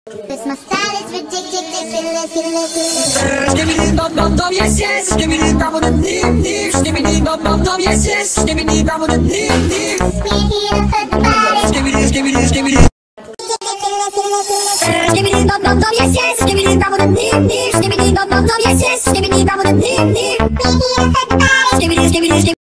Cause my style is ridiculous. Skibbidi bum bum bum, yes yes. Skibbidi bum bum dim dim. Skibbidi bum bum bum, yes yes. Skibbidi bum bum dim dim. We're here to